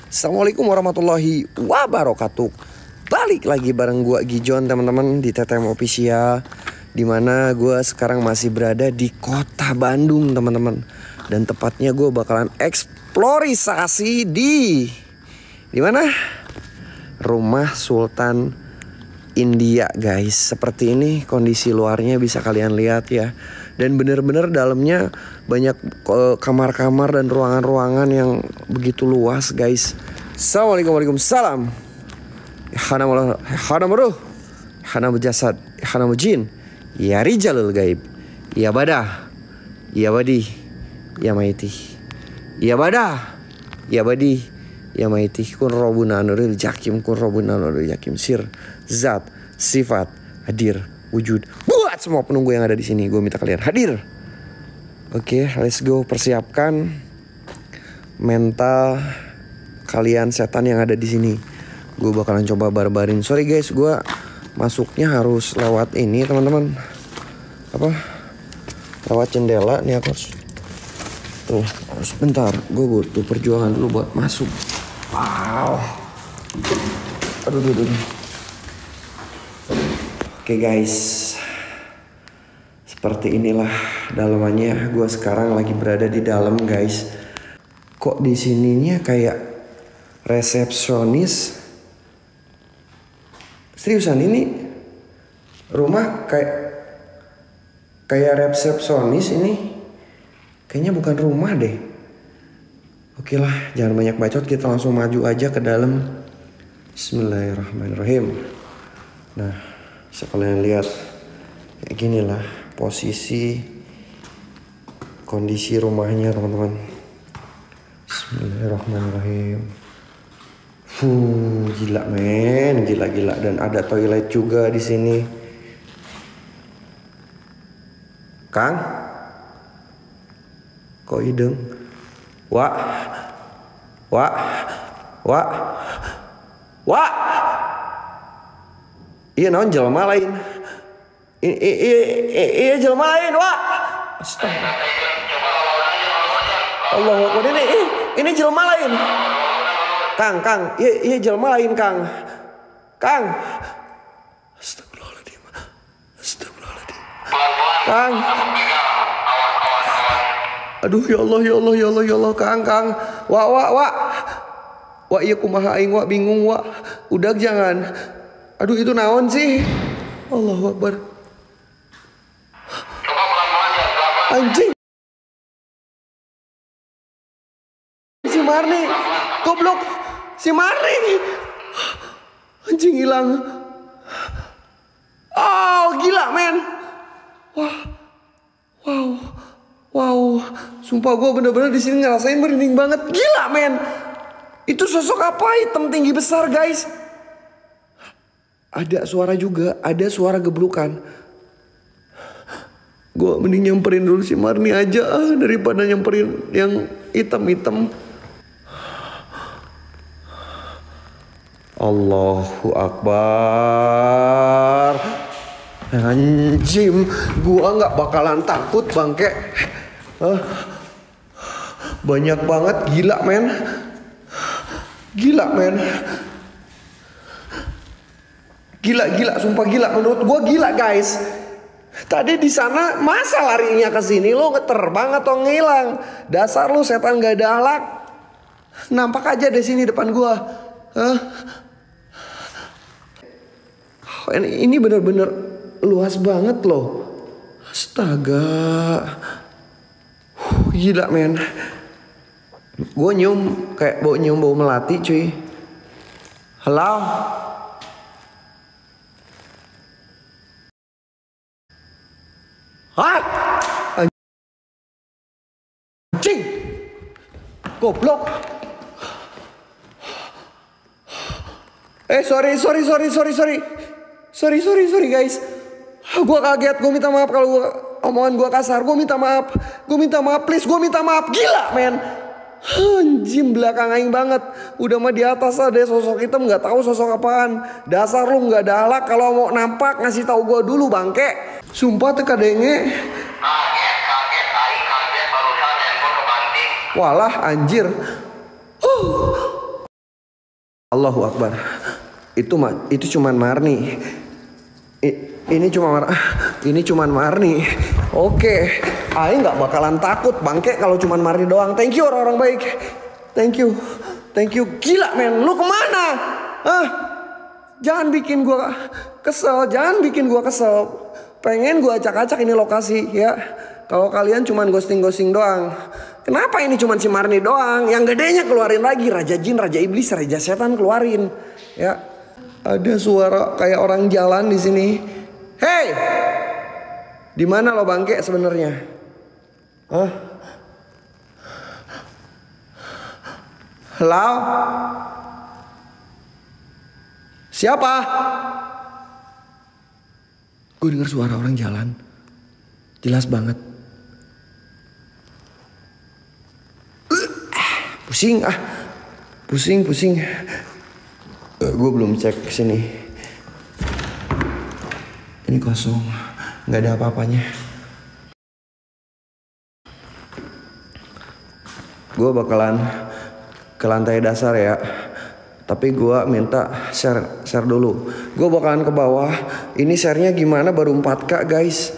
Assalamualaikum warahmatullahi wabarakatuh. Balik lagi bareng gua Gijon teman-teman di TTM Official, dimana gua sekarang masih berada di kota Bandung teman-teman. Dan tepatnya gua bakalan eksplorisasi di mana? Rumah Sultan India guys. Seperti ini kondisi luarnya bisa kalian lihat ya. Dan bener-bener dalamnya banyak kamar-kamar dan ruangan-ruangan yang begitu luas guys. Assalamualaikum warahmatullahi wabarakatuh. Hanamaruh, hanamujasad, hanamujin, ya rijalul gaib, ya badah, ya badi, ya maiti, ya badah, ya badi, ya maiti. Kun robuna nuril jakim, kun robuna nuril jakim. Sir, zat, sifat, hadir, wujud. Buat semua penunggu yang ada di sini, gue minta kalian hadir. Oke, let's go. Persiapkan mental kalian setan yang ada di sini. Gue bakalan coba barbarin. Sorry guys, gue masuknya harus lewat ini teman-teman. Lewat jendela nih aku harus. Tuh, harus bentar. Gue butuh perjuangan dulu buat masuk. Wow. Aduh. Oke guys, seperti inilah dalamannya. Gue sekarang lagi berada di dalam guys. Kok di sininya kayak resepsionis? Seriusan ini rumah kayak resepsionis ini. Kayaknya bukan rumah deh. Oke lah, jangan banyak bacot, kita langsung maju aja ke dalam. Bismillahirrahmanirrahim. Nah, bisa kalian lihat kayak gini lah posisi kondisi rumahnya teman-teman. Bismillahirrahmanirrahim. Gila men, gila. Dan ada toilet juga di sini. Kang, kok hidung? Wah. Iya naon jelema lain. Iya jelema lain, wah. Astaga. Allahu Akbar, ini jelema lain. Kang, iya jelema lain Kang. Astagfirullahaladzim. Kang. Aduh ya Allah Kang. Wah iya kumaha aing bingung Udah jangan. Aduh itu naon sih? Allahu Akbar. Anjing. Si Marni. Goblok. Si Marni. Anjing hilang. Oh gila men. Wow. Sumpah gue bener-bener di sini ngerasain merinding banget. Gila men. Itu sosok apa? Hitam tinggi besar guys. Ada suara juga. Ada suara geblukan. Gue mending nyamperin dulu si Marni aja daripada nyamperin yang hitam-hitam. Allahu Akbar. Anjing, gua nggak bakalan takut bangke. Banyak banget, gila men. Gila, sumpah gila. Menurut gua gila guys. Tadi di sana masa larinya ke sini lo ngeterbang atau ngilang? Dasar lu setan gak ada akhlak. Nampak aja di sini depan gua. Ini bener-bener luas banget loh. Astaga. Gila men. Gue nyium kayak bau melati cuy. Halo. Anjing. Goblok. Sorry guys. Gue kaget, gue minta maaf kalau omongan gue kasar. Gue minta maaf please, gue minta maaf. Gila men. Anjing belakang aing banget. Udah mah di atas ada sosok hitam, nggak tahu sosok apaan. Dasar lu nggak ada akhlak, kalau mau nampak ngasih tahu gue dulu bangke. Sumpah tuh kadenge. Kaget barusan handphone kebanting. Walah anjir. Allahu Akbar. Itu cuman Marni. Ini cuman Marni. Oke, Aing nggak bakalan takut bangke kalau cuman Marni doang. Thank you orang-orang baik. Thank you. Gila men, lu kemana? Jangan bikin gua kesel. Pengen gua acak-acak ini lokasi ya. Kalau kalian cuman ghosting doang. Kenapa ini cuman si Marni doang? Yang gedenya keluarin lagi. Raja Jin, Raja Iblis, Raja Setan keluarin. Ya. Ada suara kayak orang jalan di sini. Hey! Di mana lo bangke sebenarnya? Halo? Siapa? Gue dengar suara orang jalan. Jelas banget. Pusing. Gue belum cek sini. Ini kosong, nggak ada apa-apanya. Gue bakalan ke lantai dasar ya. Tapi gue minta share dulu. Gue bakalan ke bawah. Ini share-nya gimana? Baru 4K guys.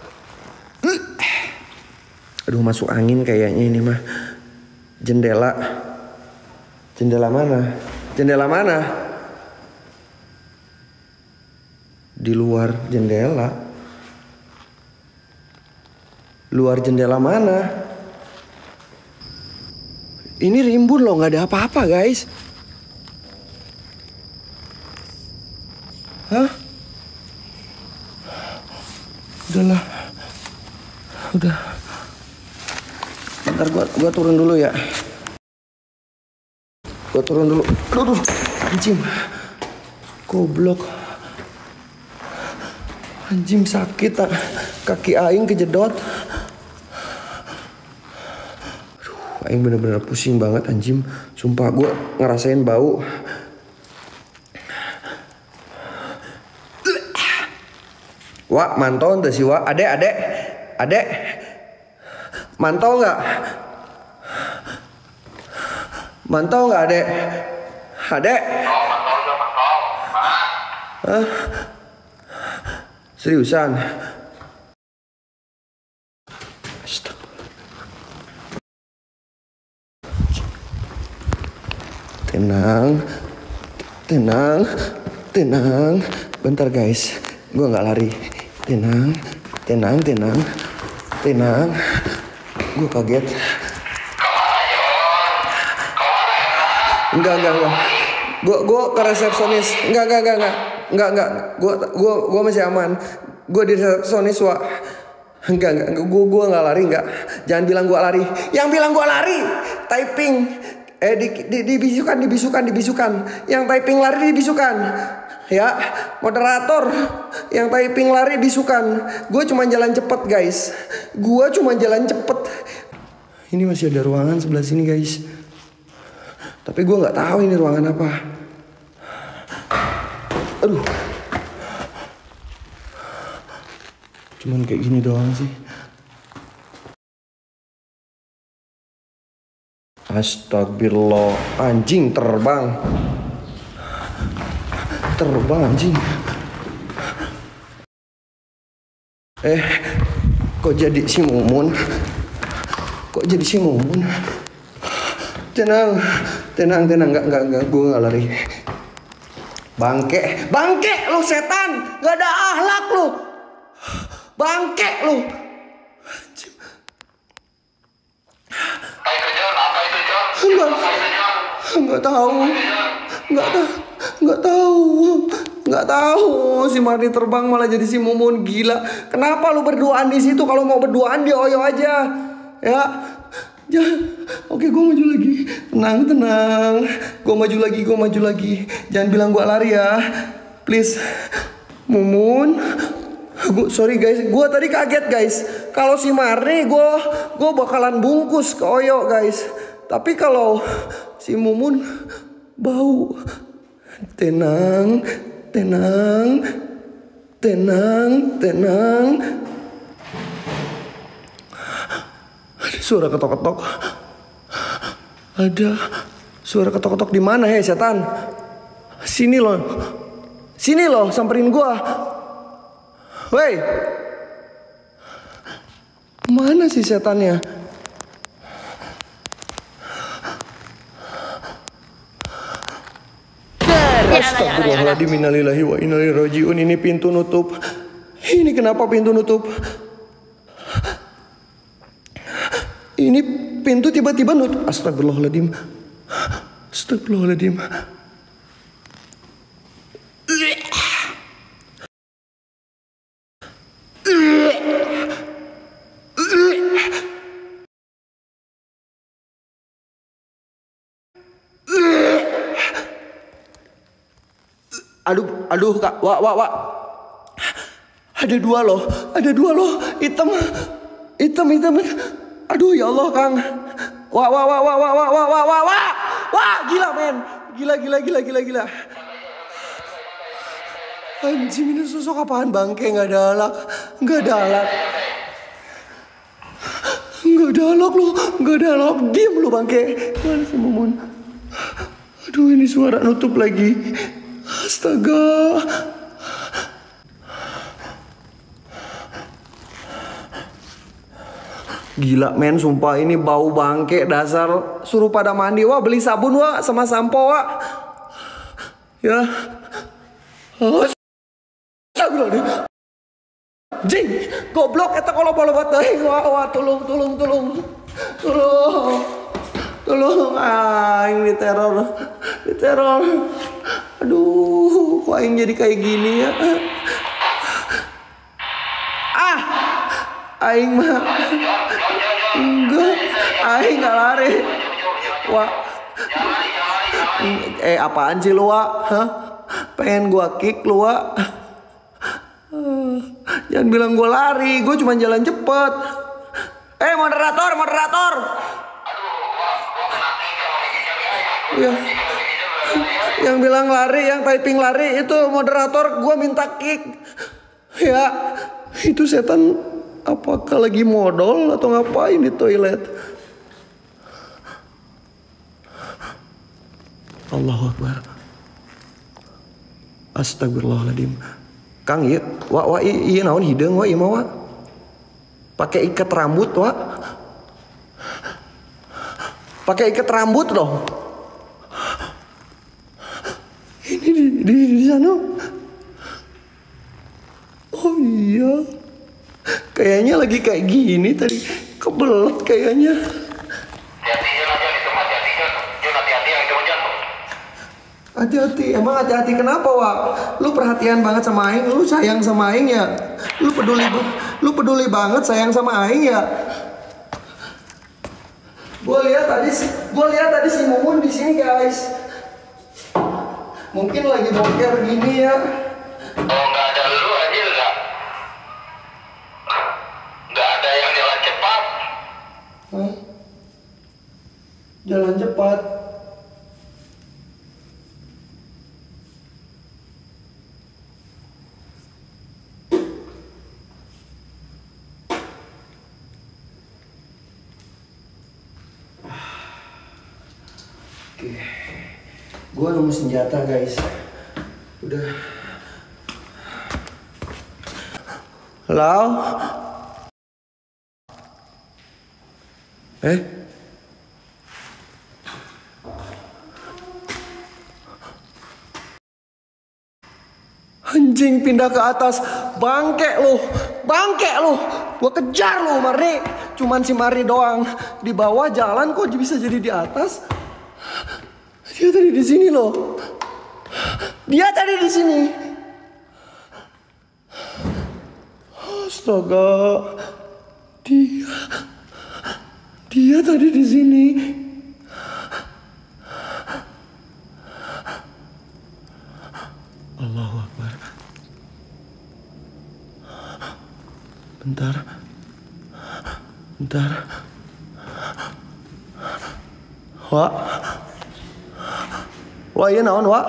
Aduh, masuk angin kayaknya ini mah. Jendela mana? Di luar jendela. Luar jendela mana? Ini rimbun loh, nggak ada apa-apa guys. Udahlah. Udah. Bentar gua turun dulu ya. Aduh, anjing. Goblok. Anjing sakit, kaki Aing kejedot. Aduh, Aing bener-bener pusing banget anjing. Sumpah gue ngerasain bau. Wak, mantau ente sih Wak. Adek. Mantau nggak? Adek? Seriusan? Tenang. Bentar guys, gue nggak lari. Tenang. Gue kaget. Enggak. Gue ke resepsionis. Enggak. Gue masih aman. Gue di resepsionis Wak. Enggak. Gue nggak lari, enggak. Jangan bilang gue lari. Yang bilang gue lari typing. Dibisukan. Yang typing lari dibisukan. Ya, moderator. Yang typing lari bisukan. Gue cuma jalan cepet guys. Ini masih ada ruangan sebelah sini guys. Tapi gue nggak tahu ini ruangan apa. Aduh. Cuman kayak gini doang sih. Astagfirullah. Anjing terbang anjing. Kok jadi si Mumun? Tenang. Enggak, gue nggak lari. Bangke lu setan, nggak ada akhlak lu. Bangke lu. Nggak tahu. Si Marni terbang malah jadi si Mumun, gila. Kenapa lu berduaan di situ? Kalau mau berduaan di Oyo aja, ya. Oke, gue maju lagi. Tenang. Gue maju lagi. Jangan bilang gue lari ya, please. Mumun. Sorry guys, gue tadi kaget guys. Kalau si Marni, gue bakalan bungkus ke Oyo guys. Tapi kalau si Mumun bau. Tenang. Ada suara ketok-ketok. Di mana setan? Sini loh. Sini loh, samperin gua. Woi. Mana sih setannya? Astagfirullahaladzim, innalillahi wa inna ilaihi rajiun. Ini pintu nutup. Ini kenapa pintu nutup? Ini pintu tiba-tiba nutup. Astagfirullahaladzim. Astagfirullahaladzim. Aduh kak, wak. Ada dua loh, hitam. Aduh ya Allah Kang. Wah, gila men, gila. Anjing, ini sosok apaan bangke? Nggak ada alat. Diam lu bangke. Mana si Mumun? Aduh, ini suara nutup lagi. Astaga. Gila men, sumpah ini bau bangke dasar. Suruh pada mandi, wah beli sabun wah sama sampo wah. Ya. Astagfirullahaladzim. Jing, goblok eta kalau bolot teh. Wah, tolong. Tolong, aing diteror. Aduh, kok aing jadi kayak gini ya? Aing mah enggak, aing nggak lari. Wah, apaan sih lu, Wak? Hah? Pengen gua kick lu, Wak? Jangan bilang gua lari, gua cuma jalan cepet. Moderator. Ya. Yang bilang lari, yang typing lari itu moderator, gua minta kick. Ya, itu setan apakah lagi modal atau ngapain di toilet? Allahu Akbar. Astagfirullahaladzim. Kang iya, iya naon hidung iya mau pakai ikat rambut pakai ikat rambut dong. Ini di sana. Oh iya. Kayaknya lagi kayak gini tadi, kebelet kayaknya. Hati-hati, emang hati-hati kenapa Wak? Lu perhatian banget sama Aing, lu sayang sama Aing ya? Lu peduli banget sayang sama Aing ya? Gua lihat tadi si Mumun di sini guys. Mungkin lagi boker gini ya. Oh nggak ada lu aja nggak ada yang jalan cepat. Jalan cepat. Oke. Gua nemu senjata guys. Udah. Halo? Anjing pindah ke atas. Bangke lu. Gua kejar lu Mari. Cuman si Mari doang. Di bawah jalan kok bisa jadi di atas? Dia tadi di sini loh. Dia tadi di sini. Astaga. Dia tadi di sini. Allahu Akbar. Bentar. Wah, iya naon, Wak?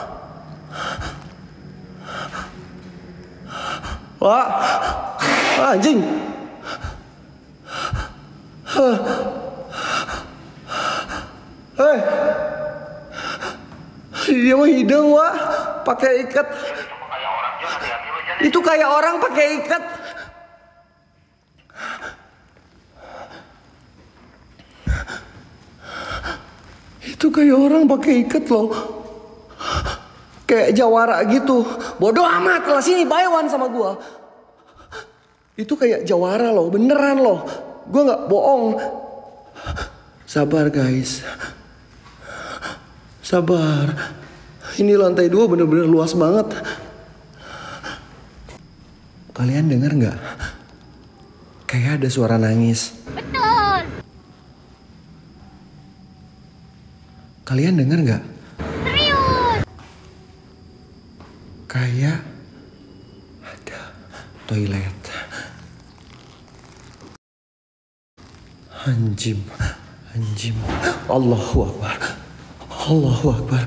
Anjing. Dia mah hidung wah, pakai ikat. Itu kayak orang pakai ikat. Itu kayak orang pakai ikat loh. Kayak jawara gitu. Bodoh amat lah, sini Baywan sama gua. Itu kayak jawara loh, beneran loh. Gua nggak bohong. Sabar guys. Sabar. Ini lantai 2 bener-bener luas banget. Kalian dengar nggak? Kayak ada suara nangis. Betul. Kalian dengar nggak? Serius. Kayak ada toilet. Anjim, anjim. Allahu Akbar. Allahu Akbar.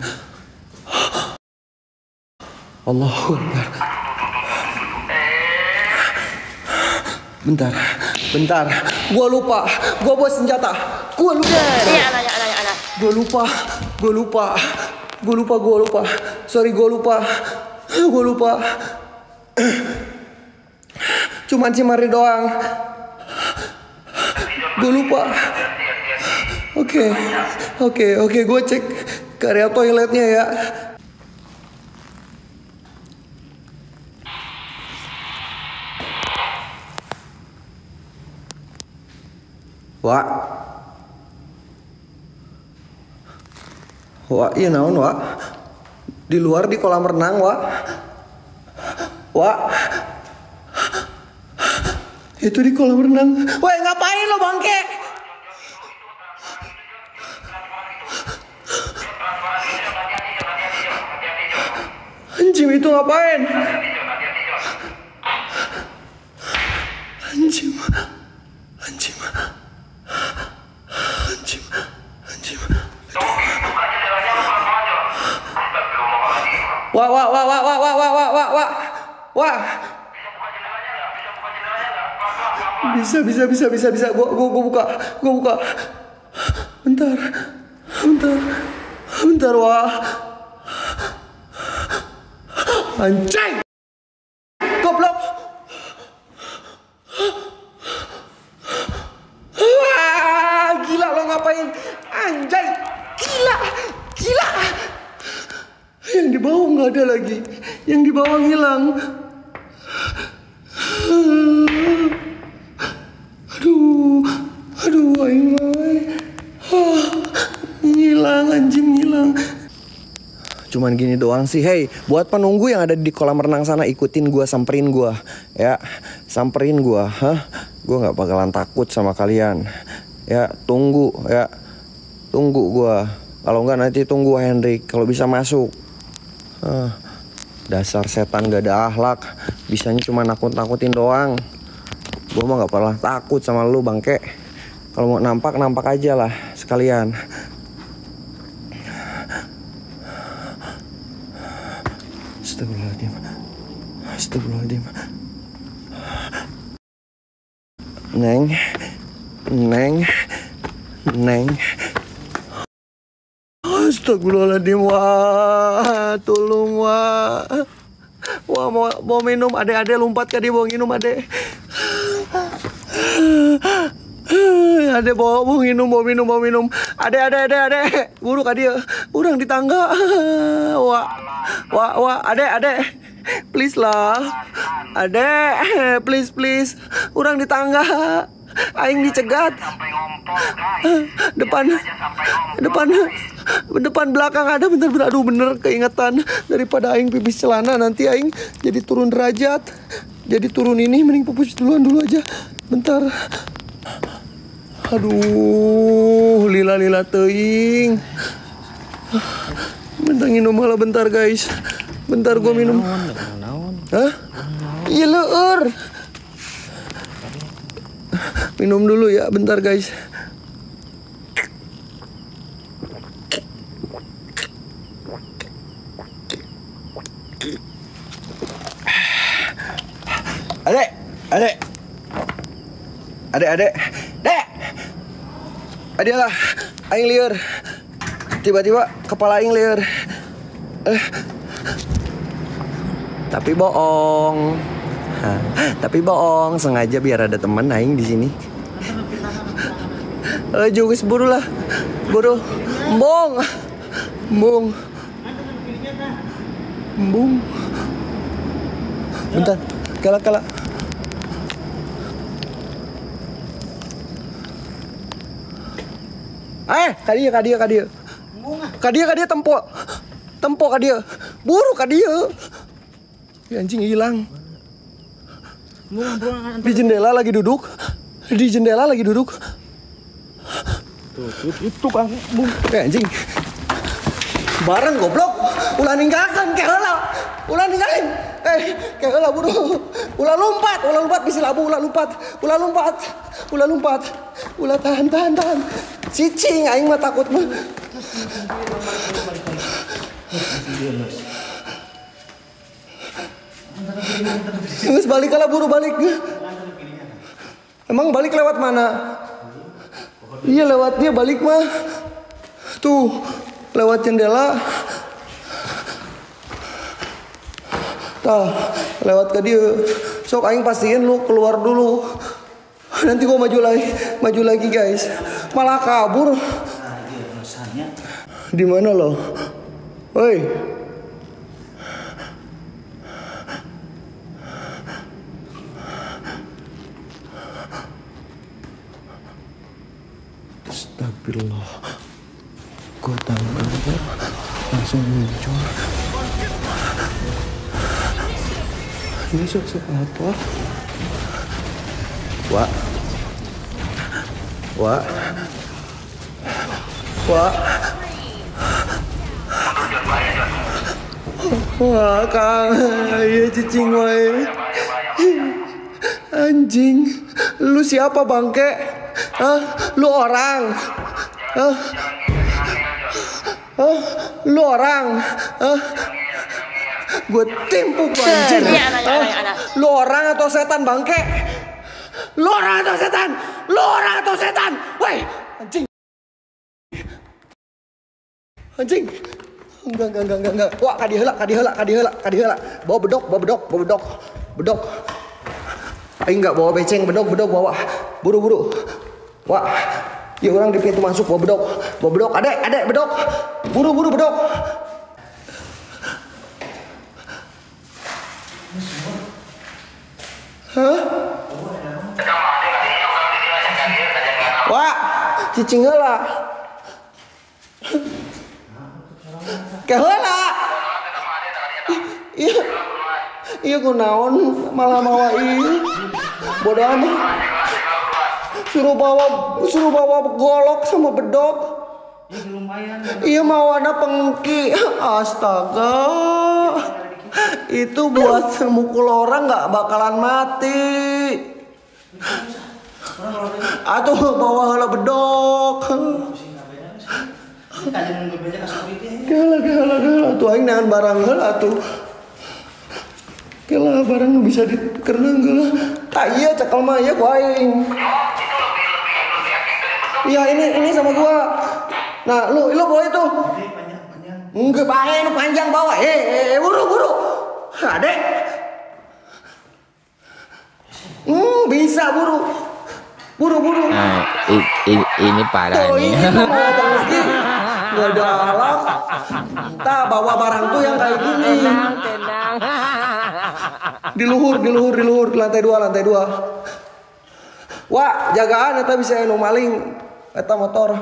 Allahu Akbar. Bentar, bentar. Gua lupa. Gua bawa senjata. Gua lupa. Gua lupa. Gua lupa. Gua lupa. Gua lupa. Sorry, gua lupa. Gua lupa. Cuman cimari doang. Gua lupa. Oke. Gua cek ke area toiletnya ya. Wah, iya naon, Wak? Di luar di kolam renang, Wak. Itu di kolam renang. Woi, ngapain lo, bangke? Anjing, itu ngapain? Anjing. Wah. Bisa. Gua buka. Bentar, wah. Anjing. Goblok. Gila lo ngapain? Anjay. Gila. Yang di bawah nggak ada lagi. Yang di bawah hilang. Aduh, aing. Ngilang, anjing ngilang. Cuman gini doang sih. Hey, buat penunggu yang ada di kolam renang sana, ikutin gua, samperin gua. Ya, samperin gua. Gua nggak bakalan takut sama kalian. Ya, tunggu gua. Kalau nggak nanti tunggu Hendrik. Kalau bisa masuk. Dasar setan gak ada akhlak. Bisanya cuma nakut-nakutin doang. Gue mah gak pernah takut sama lu, bangke. Kalau mau nampak aja lah sekalian. Astagfirullahaladzim. Neng. Astagfirullahaladzim, wah, tolong, wah. Wah, mau minum, ade lompat ke dia mau minum, ade. Ade mau minum. Ade. Buru ka dia. Urang di tangga. Wah, ade. Please lah. Ade, please. Urang di tangga. Aing dicegat. Depan belakang ada, bentar. Aduh, bener keingetan. Daripada aing pipis celana nanti aing jadi turun derajat. Jadi turun ini mending pupus dulu aja. Bentar. Aduh, lila teuing. Bentar nginum malah, bentar guys. Bentar gua minum. Hah? Iya leur. Minum dulu ya, bentar guys. Dek. Adalah aing lieur. Tiba-tiba kepala aing lieur. Tapi bohong. Tapi bohong, sengaja biar ada teman aing di sini. Jugis buru lah. Buru. Embung. Embung. Embung. Bentar. Kala. Kadia. Kadia tempo kadia. Buru kadia. Ya, anjing hilang. Di jendela lagi duduk. Itu Bang. Anjing. Bareng goblok. Ulah ninggalkan kayak heula. Ulah ninggalin. Kayak heula buru. Ulah lompat bisa labu ulah lompat. Ulah tahan. Cicing aing mah takut mah. Geus balik lah buru balik. Emang balik lewat mana? Iya lewat dia balik mah. Tuh, lewat jendela. Tah, lewat ke dia. Sok aing pastiin lu keluar dulu. Nanti gua maju lagi guys. Malah kabur. Di mana lo? Woi. Astagfirullah. Gua tahu langsung muncul. Ini sosok apa? Wah. Wah, Kang, iya cicing wae. Anjing, lu siapa bangke? Lu orang? Lu orang? Gue timpuk anjing. Lu orang atau setan bangke? Lu orang atau setan? Woi, anjing. Enggak. Wah, kadiheula. Bawa bedok. Aing enggak bawa beceng, bedok bawa. Buru. Wah, ya orang di pintu masuk bawa bedok. Adek, bedok. Buru bedok. Hah? Wah, cicing heula. Keheula. Iya kunaon malah mawa ieu. Bodoh amat. Suruh bawa golok sama bedok. Iya mawana pengki. Astaga. Itu buat mukul orang nggak bakalan mati. Atuh bawa heula bedok. Gala tuh aing nahan barang heula atuh. Gala barang bisa dikerenang gala. Tak iya cekal mah ya ku aing. Iya ini sama gua. Nah, lu bawa itu. Enggak bae nu panjang bawa. Buru. Adek. Bisa buru. Nah, ini parah nih. Nggak ada alam. Entah bawa barang tuh yang kayak gini. Tenang. Di luhur, lantai dua. Wah, jagaan eta bisa anu maling eta motor.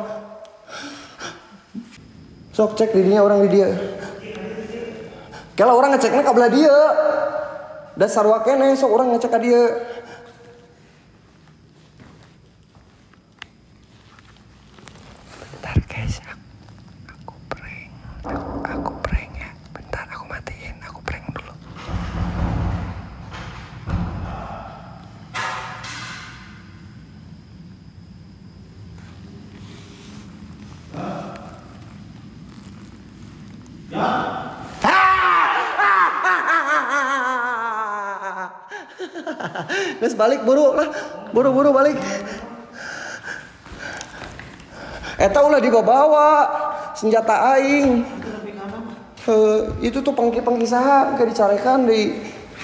Sok cek dirinya orang di dia. Kalau orang ngeceknya kabelah dia. Dasar wakene sok orang ngecek ka dia. Bentar guys, aku prank ya. Bentar aku matiin, aku prank dulu. Guys balik buru balik. Eta ulah dibawa senjata aing. Itu tuh pengki saha gak dicarekan deh.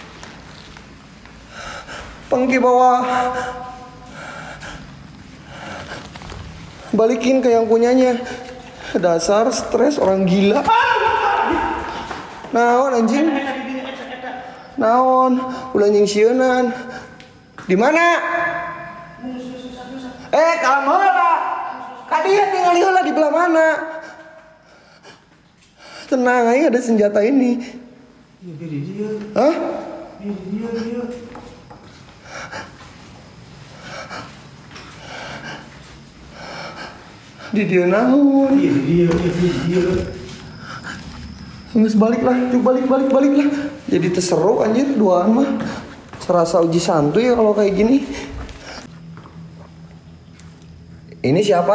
Pengki bawah. Balikin ke yang punyanya. Dasar stres orang gila. Naon anjing? Naon? Ulah nyingsieunan. Di mana? Kalam heula. Kadieu tinggali heula di belah mana? Tenang aja, ada senjata ini. Hah? Di dia naon? Geus balik lah, cuk balik lah. Jadi terseru anjir duaan mah. Serasa uji santuy ya kalau kayak gini. Ini siapa?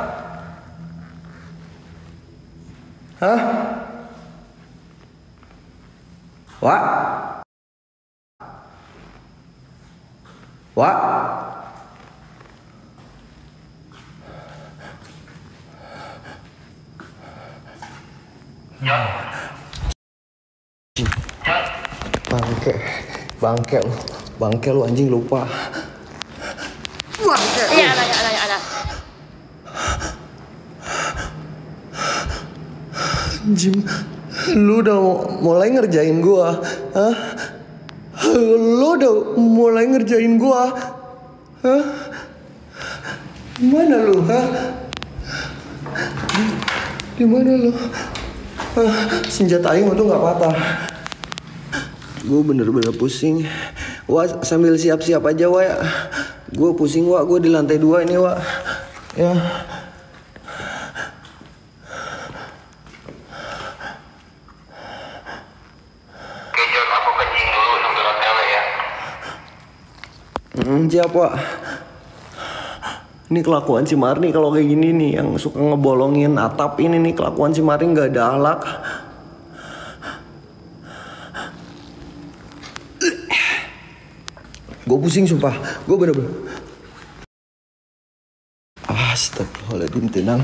Hah? Wak? Wak? Bangke lu anjing lupa. Bangke. Iya, ada. Anjing, lu udah mulai ngerjain gua, hah? Lu udah mulai ngerjain gua, hah? Mana lu, hah? Di mana lu? Senjata aing tuh nggak patah. Gue bener-bener pusing. Wah, sambil siap-siap aja, Wak ya. Gue pusing, Wak. Gue di lantai 2 ini, Wak. Ya. Oke, Jon, aku kencing dulu sambil OTW ya. Siap, Wak. Ini kelakuan si Marni kalau kayak gini nih, yang suka ngebolongin atap ini nih, kelakuan si Marni nggak ada alak. Gue pusing sumpah, gue bener-bener. Astagfirullahaladzim, tenang.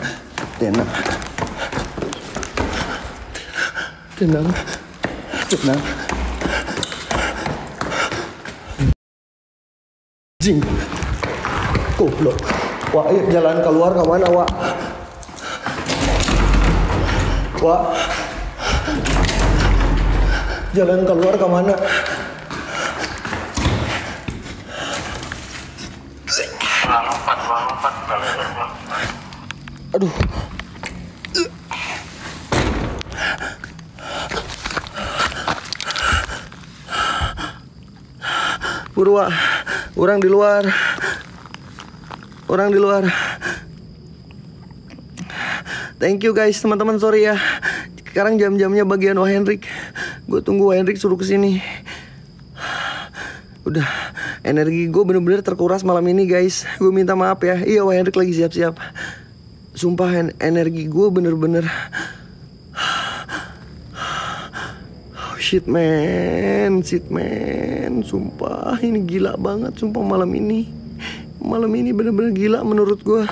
Jing, goblok. Wah, ayo jalan keluar ke mana, Wak? Wak, jalan keluar ke mana? Lompat. Aduh. Purwa, orang di luar. Thank you guys, teman-teman, sorry ya. Sekarang jam-jamnya bagian Wah Hendrik. Gue tunggu Wah Hendrik suruh kesini. Udah, energi gue bener-bener terkuras malam ini guys. Gue minta maaf ya. Iya, Wah Hendrik lagi siap-siap. Sumpah energi gue bener-bener. Oh, shit man. Sumpah ini gila banget. Sumpah malam ini bener-bener gila menurut gue.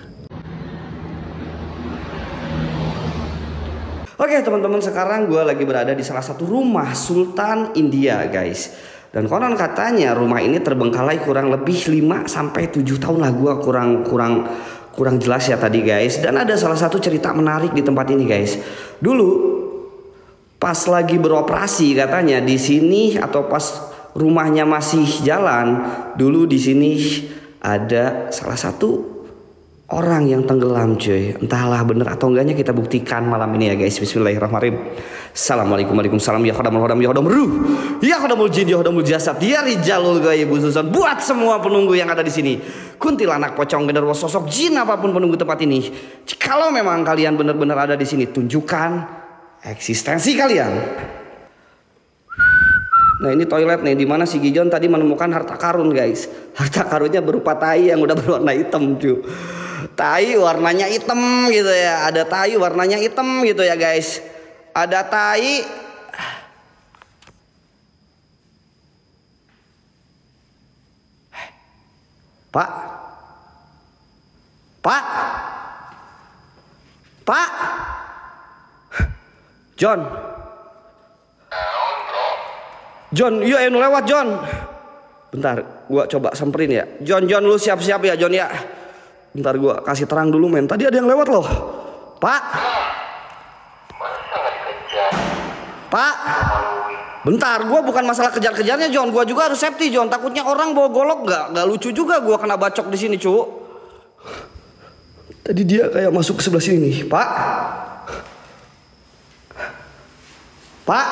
Oke teman-teman, sekarang gue lagi berada di salah satu rumah Sultan India guys. Dan konon katanya rumah ini terbengkalai kurang lebih 5-7 tahun lah. Gue kurang jelas ya tadi guys. Dan ada salah satu cerita menarik di tempat ini guys. Dulu pas lagi beroperasi katanya di sini, atau pas rumahnya masih jalan, dulu di sini ada salah satu orang yang tenggelam cuy. Entahlah bener atau enggaknya, kita buktikan malam ini ya guys. Bismillahirrahmanirrahim. Assalamualaikum warahmatullahi wabarakatuh. Ya khodamul ruh, ya khodamul jin, ya khodamul jasad, ya rijalul ghaib khususan buat semua penunggu yang ada di sini. Kuntilanak, pocong, genderuwo, sosok jin apapun penunggu tempat ini. Kalau memang kalian benar-benar ada di sini, tunjukkan eksistensi kalian. Nah ini toilet nih, dimana si Gijon tadi menemukan harta karun guys. Harta karunnya berupa tai yang udah berwarna hitam cuy. Tai warnanya hitam gitu ya. Ada tai warnanya hitam gitu ya guys. Ada tai. Pak. John. John, iya anu lewat John. Bentar, gua coba samperin ya. John, lu siap-siap ya John ya. Bentar gua kasih terang dulu men. Tadi ada yang lewat loh. Pak. Pak. Bentar, gua bukan masalah kejar-kejarnya John. Gua juga harus safety John. Takutnya orang bawa golok nggak lucu juga gua kena bacok di sini cu. Tadi dia kayak masuk ke sebelah sini nih, Pak. Pak.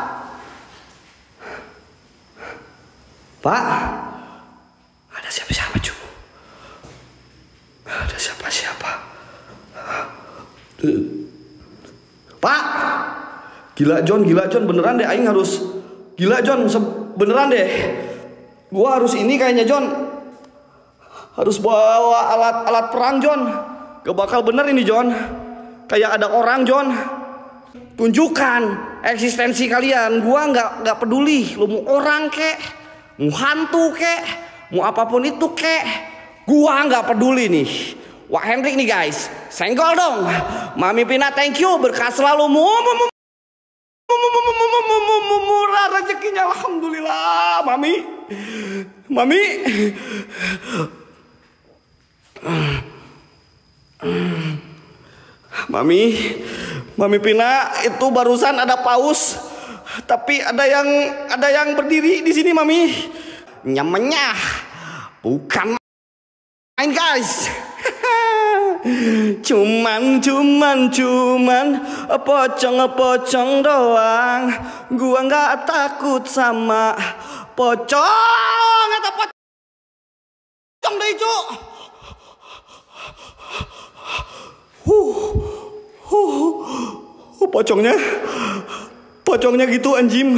Pak. Ada siapa-siapa cu. Ada siapa-siapa. Pak. Gila John beneran deh aing harus. Gila John beneran deh. Gua harus ini kayaknya John. Harus bawa alat perang John. Gak bakal bener ini John. Kayak ada orang John. Tunjukkan eksistensi kalian. Gua nggak peduli. Lu mau orang kek, mau hantu kek, mau apapun itu kek, gua nggak peduli nih. Wah Hendrik nih guys, senggol dong. Mami Pina thank you, berkah selalu murah rezekinya alhamdulillah. Mami. Mami Pina itu barusan ada paus, tapi ada yang berdiri di sini Mami. Nyamanya bukan main guys. Cuman pocong doang. Gua nggak takut sama pocong. Eta pocong deh cuk. Pocongnya gitu anjing.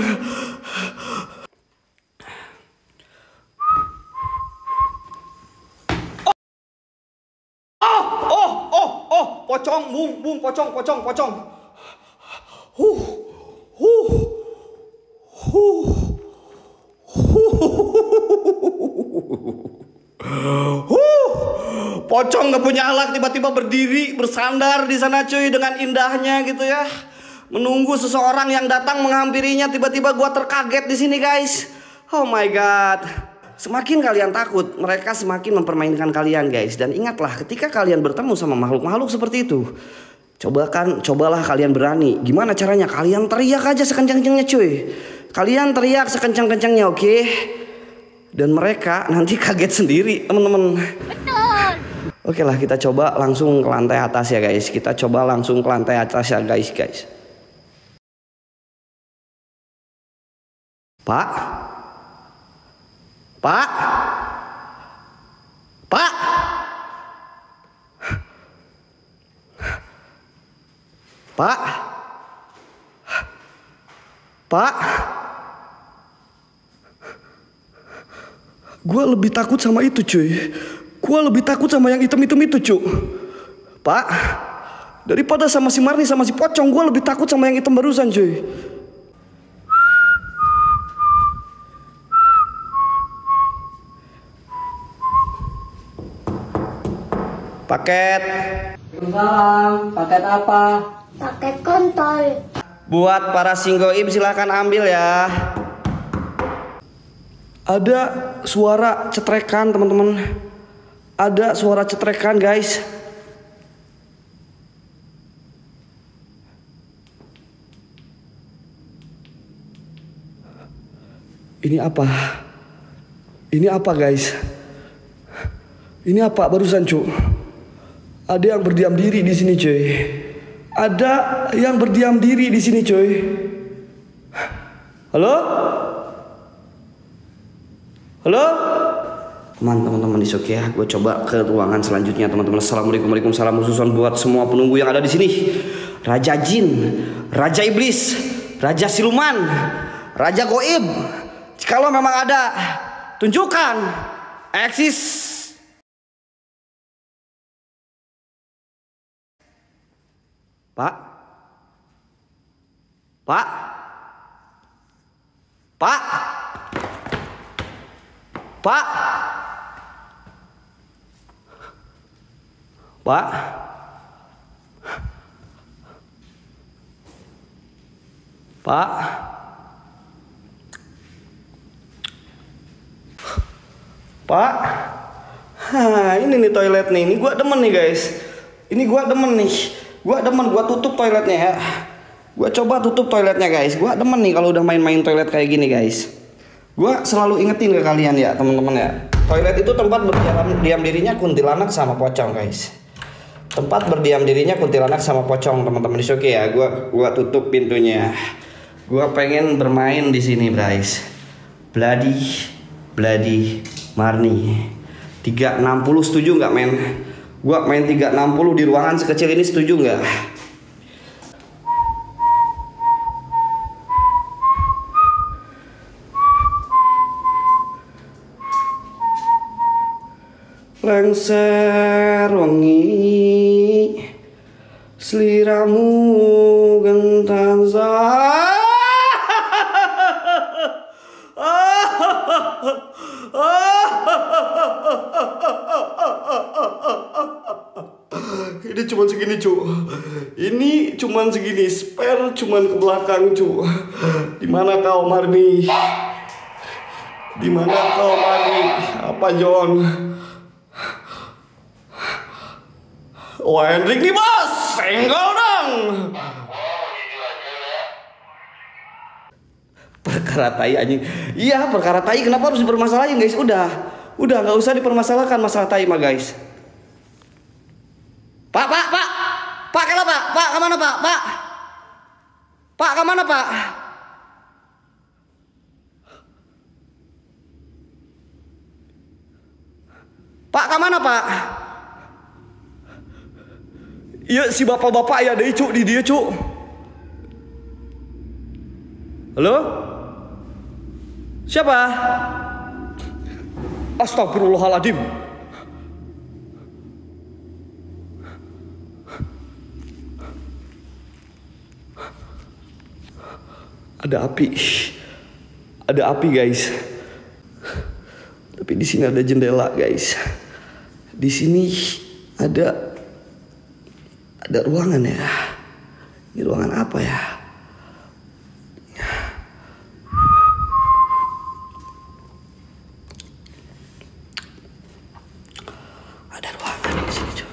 Pocong, bung, pocong. Pocong gak punya alat tiba-tiba berdiri bersandar di sana cuy dengan indahnya gitu ya. Menunggu seseorang yang datang menghampirinya, tiba-tiba gua terkaget di sini guys. Oh my god. Semakin kalian takut, mereka semakin mempermainkan kalian guys. Dan ingatlah ketika kalian bertemu sama makhluk-makhluk seperti itu, cobalah kalian berani. Gimana caranya? Kalian teriak aja sekencang-kencangnya cuy. Kalian teriak sekencang-kencangnya, oke? Dan mereka nanti kaget sendiri teman-teman. Betul. Oke lah, kita coba langsung ke lantai atas ya guys. Pak. Gue lebih takut sama itu cuy. Gue lebih takut sama yang hitam-hitam itu cuy. Pak, daripada sama si Marni sama si pocong, gue lebih takut sama yang hitam barusan cuy. Paket. Salam, paket apa? Paket kontol. Buat para singgoib silahkan ambil ya. Ada suara cetrekan teman-teman. Ada suara cetrekan guys. Ini apa? Ini apa guys? Ini apa barusan cu? Ada yang berdiam diri di sini cuy. Ada yang berdiam diri di sini cuy. Halo? Teman-teman di oke ya. Gue coba ke ruangan selanjutnya teman-teman. Assalamualaikum warahmatullahi wabarakatuh. Buat semua penunggu yang ada di sini. Raja Jin, Raja Iblis, Raja Siluman, Raja Goib. Kalau memang ada, tunjukkan eksis. Pak. Pak. Pak. Ini nih toilet nih. Ini gua demen nih, guys. Ini gua demen nih. Gua tutup toiletnya ya. Gua coba tutup toiletnya, guys. Gua demen nih kalau udah main-main toilet kayak gini, guys. Gua selalu ingetin ke kalian ya, teman-teman ya. Toilet itu tempat berdiam dirinya kuntilanak sama pocong, guys. Tempat berdiam dirinya kuntilanak sama pocong, teman-teman. Di oke ya. Gua tutup pintunya. Gua pengen bermain di sini, guys. Bloody Marni. 360 setuju nggak, men? Gua main 360 di ruangan sekecil ini, setuju nggak? Lengser wangi, seliramu gentan Ini cuman segini, cu. Ini cuman segini, spare cuman ke belakang, cu. Dimana kau, Marni? Dimana kau, Marni? Apa, John? Oh, Hendrik nih, bos. Senggol dong. Perkara tai anjing. Iya, perkara tai. Kenapa harus dipermasalahin, guys? Udah nggak usah dipermasalahkan masalah tai mah, guys. Pak, kemana Pak? Pak, kemana Pak? Pak, kemana Pak? Pak, kemana Pak? Iya, si bapak-bapak ya deh, cu, di dia, cu. Halo? Siapa? Astagfirullahaladzim. Ada api, guys. Tapi di sini ada jendela, guys. Di sini ada ruangan ya. Ini ruangan apa ya? Ada ruangan di sini, cuy.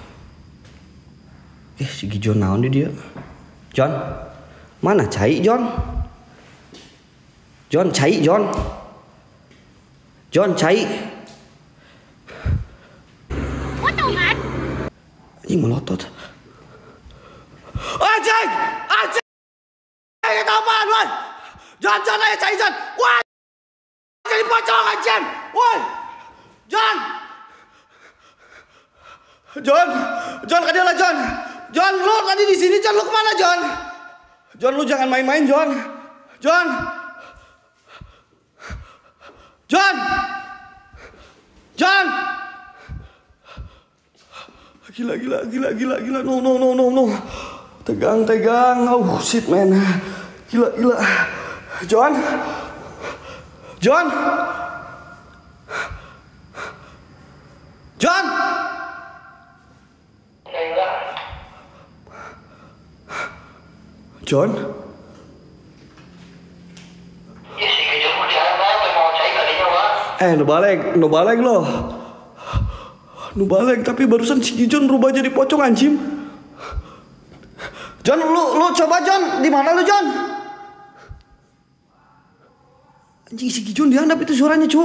Si Gijon naon dia? John, mana cai John? John, cai John. John, cai. Ini melotot. Anjing! Itu apaan, Wan? John, ayo cai John. Wah! Jadi pocong anjing. Woi! John, kadialah John. John, lu tadi di sini, John, lu kemana, John? John, lu jangan main-main, John. Gila. No. Tegang. Oh, shit, man. Gila. John. John? Nu balik loh. Tapi barusan si John berubah jadi pocong anjing. John, lu coba John, di mana lu John? Anjing, si John dihandap itu suaranya, cu.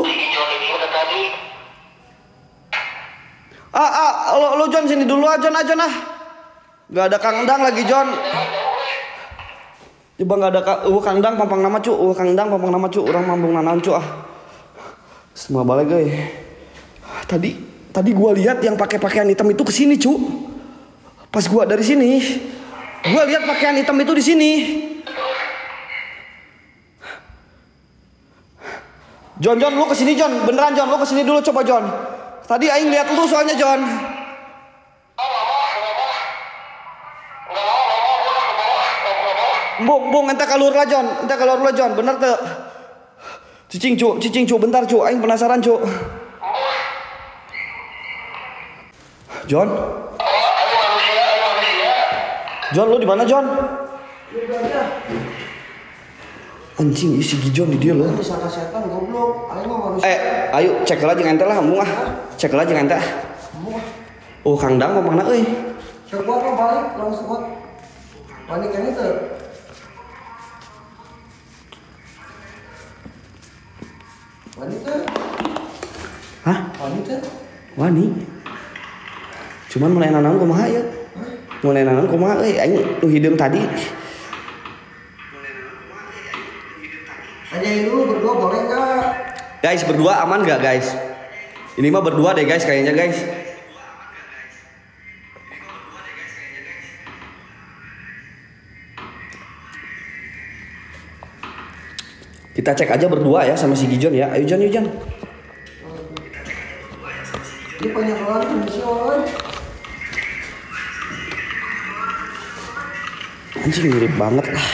Lo John sini dulu aja nah. Gak ada Kang Endang lagi John. Coba gak ada Kang Endang pampang nama cu. Orang mambung nanan cu ah. Semua balik guys. Tadi gua lihat yang pakai pakaian hitam itu kesini cu. Pas gua dari sini, gua lihat pakaian hitam itu di sini. John, lu kesini John, beneran John, lu kesini dulu coba John. Tadi aing lihat lu soalnya John. Bung, ente keluar lah John, bener tuh. Cicing cu, bentar cu, aing penasaran cu. John, lu di mana John? Anjing, si Gijon di dia loh. Disangka setan goblok. Aing mah manusia. Ayo cek lah jeung ente lah embung ah. Cek lah jeung ente. Oh, Kang Dang mah mana euy? Cek gua apa balik langsung gua. Panik kan itu. Wanita. Hah? Wanita. Wani. Cuman mulai nanan kumaha ya? Mulai nanan kumaha euy? Aing nu hideung tadi. Tanyain dulu berdua boleh enggak? Guys, berdua aman gak guys? Ini mah berdua deh guys kayaknya guys. Kita cek aja berdua ya sama si Gijon ya. Ayo Jon, yuk Jon. Ini banyak orang Indonesia orang. Anjing mirip banget lah.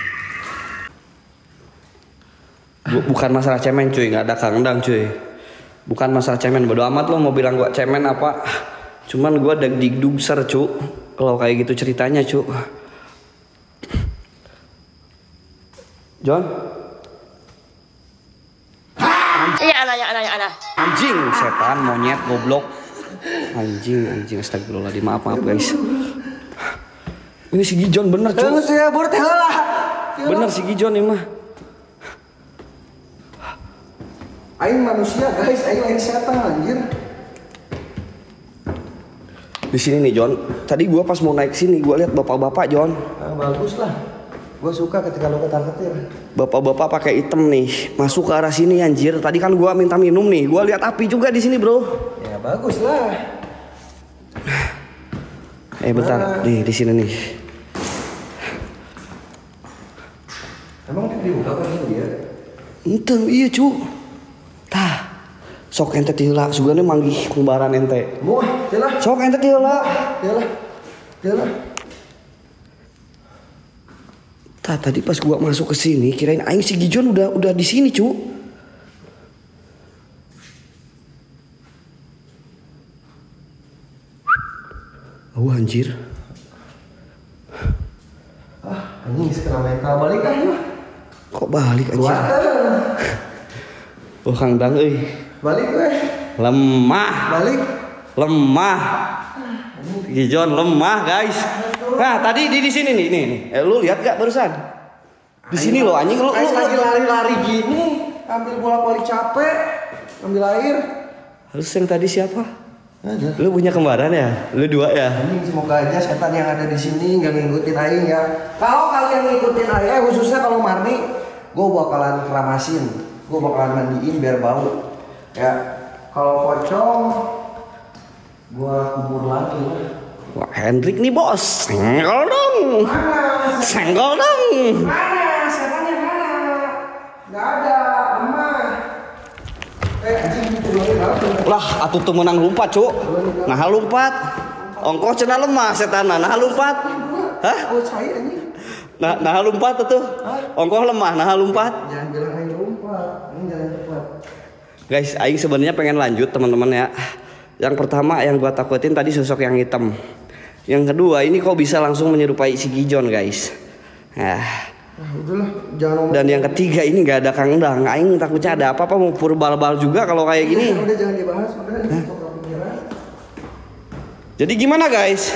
Bukan masalah cemen cuy, nggak ada Kang Dang cuy. Bukan masalah cemen, bodo amat lo mau bilang gua cemen apa. Cuman gua digdugser cu. Kalau kayak gitu ceritanya cu. Jon? Anjing, setan, monyet, goblok. Anjing, astagfirullahaladzim, maaf guys. Ini si Gijon bener cu. Terus ya bur teh lah. Bener si Gijon ini mah. Aing manusia guys, aing lain setan anjir. Di sini nih Jon. Tadi gua pas mau naik sini gua lihat bapak-bapak Jon. Nah, bagus lah. Gua suka ketika lo ketar-ketir. Bapak-bapak pakai item nih, masuk ke arah sini anjir. Tadi kan gua minta minum nih. Gua lihat api juga di sini, Bro. Ya bagus lah. Bentar. Nih, di sini nih. Emang dibuka kan dia? Ente, iya cu. Tah. Sok ente ti heula, sugana manggih kumbaran ente. Muah, jelah. Sok ente ti heula. Jelah. Tah, tadi pas gua masuk ke sini, kirain aing si Gijon udah di sini, cu. Oh anjir. Anjing sekarang mental balik kan yuk. Kok balik anjir? Oh Kang Dang euy. Balik gue. Lemah. Balik. Lemah. Gijon lemah, guys. Nah, tadi di sini nih. Lu lihat gak barusan? Di sini lo anjing lu lagi lari-lari gini, ambil bola voli capek, ambil air. Harus yang tadi siapa? Ada. Lu punya kembaran ya? Lu dua ya? Anjing semoga aja setan yang ada di sini nggak ngikutin aing ya. Kalau kalian ngikutin aing, khususnya kalau Marni, gue bakalan keramasin, gue bakalan mandiin biar bau. Ya, kalau pocong, gue kubur lagi. Wah, Hendrik nih bos. Senggol dong. Mana? Senggol dong. Mana? Setannya mana? Nggak ada, lemah. Anjing itu Lah, atuh tuh menang lompat, Cuk. Nah, lompat. Ongkoh cenah lemah setanna, nah lompat. Hah? Oh, saya anjing. Nah lompat tuh. Ongkoh lemah, nah lompat. Jangan bilang aing lompat, ini jalan cepat. Guys, aing sebenarnya pengen lanjut teman-teman ya. Yang pertama yang gua takutin tadi sosok yang hitam. Yang kedua ini kok bisa langsung menyerupai si Gijon guys. Udahlah, jangan ngomong. Dan yang ketiga ini nggak ada Kang Dang. Aing takutnya ada apa-apa mau pur bal-bal juga kalau kayak gini. Udah jangan dibahas, udah ini soal pikiran. Jadi gimana guys?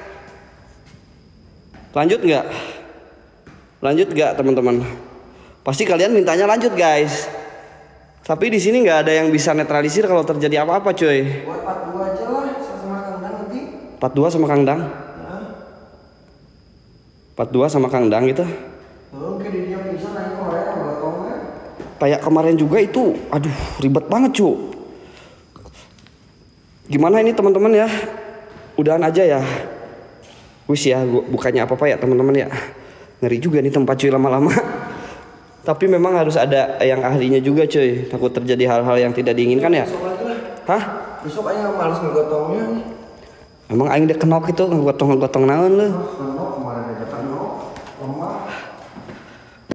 Lanjut nggak? Lanjut nggak teman-teman? Pasti kalian mintanya lanjut guys. Tapi di sini nggak ada yang bisa netralisir kalau terjadi apa-apa cuy. Buat 42 aja lah, sama Kang Dang nanti. 42 sama Kang Dang. 42 sama Kang Dang gitu. Oke, dia bisa nanya kemarin sama gotongnya. Kayak kemarin juga itu, aduh ribet banget cu. Gimana ini teman-teman ya? Udahan aja ya. Wis ya, bukannya apa-apa ya teman-teman ya. Ngeri juga nih tempat cuy lama-lama. Tapi memang harus ada yang ahlinya juga cuy. Takut terjadi hal-hal yang tidak diinginkan ya. Besok lagi lah. Hah? Besok aja males ngegotongnya. Emang aing udah kenok itu ngegotong-ngegotong naon lu? Kenapa